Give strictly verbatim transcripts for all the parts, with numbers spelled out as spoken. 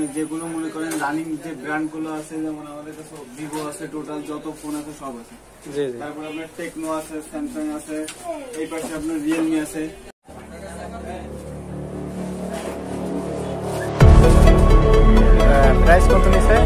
যেগুলো মনে করেন রানিং যে ব্র্যান্ড গুলো আছে, যেমন আমাদের কাছে ভিভো আছে, টোটাল যত ফোন আছে সব আছে। তারপর আপনার টেকনো আছে, স্যামসাং আছে, এই পাশে আপনার রিয়েলমি আছে। প্রাইস কত নিছে?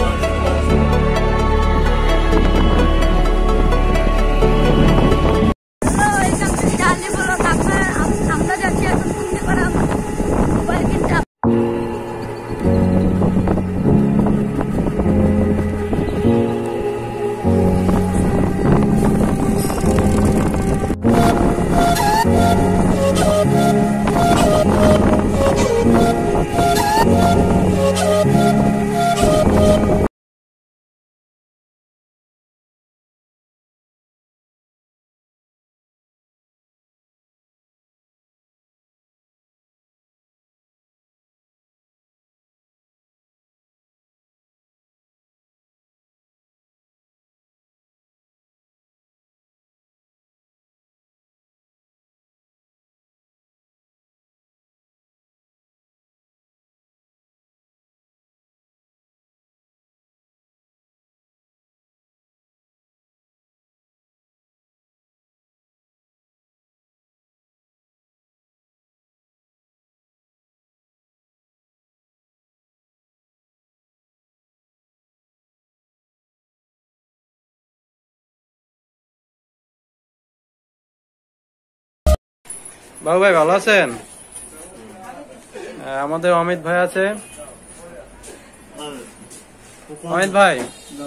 বাবু ভাই ভালো আছেন? আমাদের অমিত ভাই আছে। অমিত ভাই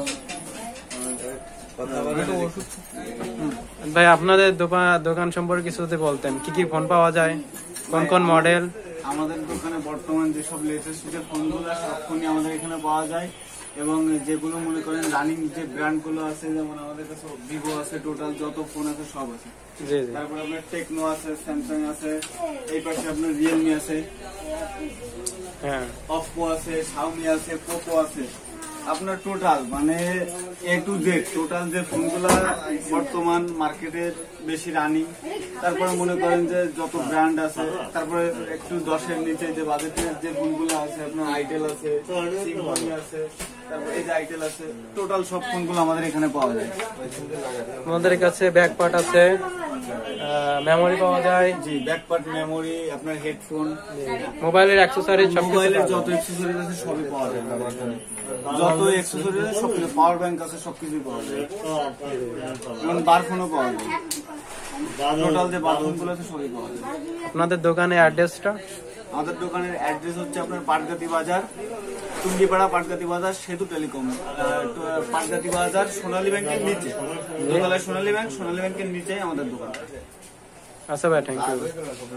ভাই আপনাদের দোকান সম্পর্কে কিছু যদি বলতেন, কি কি ফোন পাওয়া যায়, কোন কোন মডেল? আমাদের দোকানে বর্তমান যেসব লেটেস্ট যে ফোনগুলো সব ফোনই আমাদের এখানে পাওয়া যায়, এবং যেগুলো মনে করেন রানিং যে ব্র্যান্ড গুলো আছে, যেমন আমাদের কাছে ভিভো আছে, টোটাল যত ফোন আছে সব আছে। তারপর আপনার টেকনো আছে, স্যামসাং আছে, এই পাশে আপনার রিয়েলমি আছে, হ্যাঁ, অপো আছে, শাওমি আছে, পোকো আছে। আপনার টোটাল মানে এ টু জেড টোটাল যে ফোনগুলা বর্তমান মার্কেটে বেশি রানিং, তারপরে মনে করেন যে যত ব্র্যান্ড আছে, তারপরে একটু দশের নিচে যে বাজেটের যে ফোনগুলো আছে, আপনার আইটেল আছে, সিম্ফনি আছে, তারপর এই যে আইটেল আছে, টোটাল সব ফোনগুলো আমাদের এখানে পাওয়া যায়। আমাদের কাছে ব্যাক পার্ট আছে, মেমোরি পাওয়া যায়। জি, ব্যাক পার্ট, মেমোরি, আপনার হেডফোন, মোবাইলের অ্যাকসেসরিজ, মোবাইলের যত অ্যাকসেসরিজ আছে সবই পাওয়া যায়। যত অ্যাকসেসরিজ আছে সবকিছু, পাওয়ার ব্যাংক আছে, সবকিছুই পাওয়া যায়। এবং বারফোনও পাওয়া যায়। টোটাল যে বারফোনগুলো আছে সবই পাওয়া যায়। আপনাদের দোকানের অ্যাড্রেসটা? আমাদের দোকানের অ্যাড্রেস হচ্ছে আপনার পাটগাতি বাজার, টুঙ্গিপাড়া পাটগাতি বাজার, সেতু টেলিকম, পাটগাতি বাজার, সোনালী ব্যাংকের নিচে, দোতলায় সোনালী ব্যাংক, সোনালী ব্যাংকের নিচে আমাদের দোকান। আচ্ছা ভাই, থ্যাংক ইউ।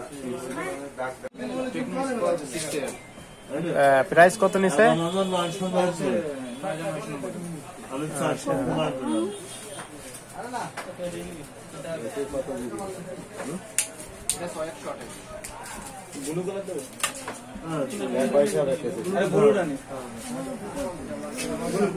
প্রাইস কত নিছে? ব্লু কালার দেবো?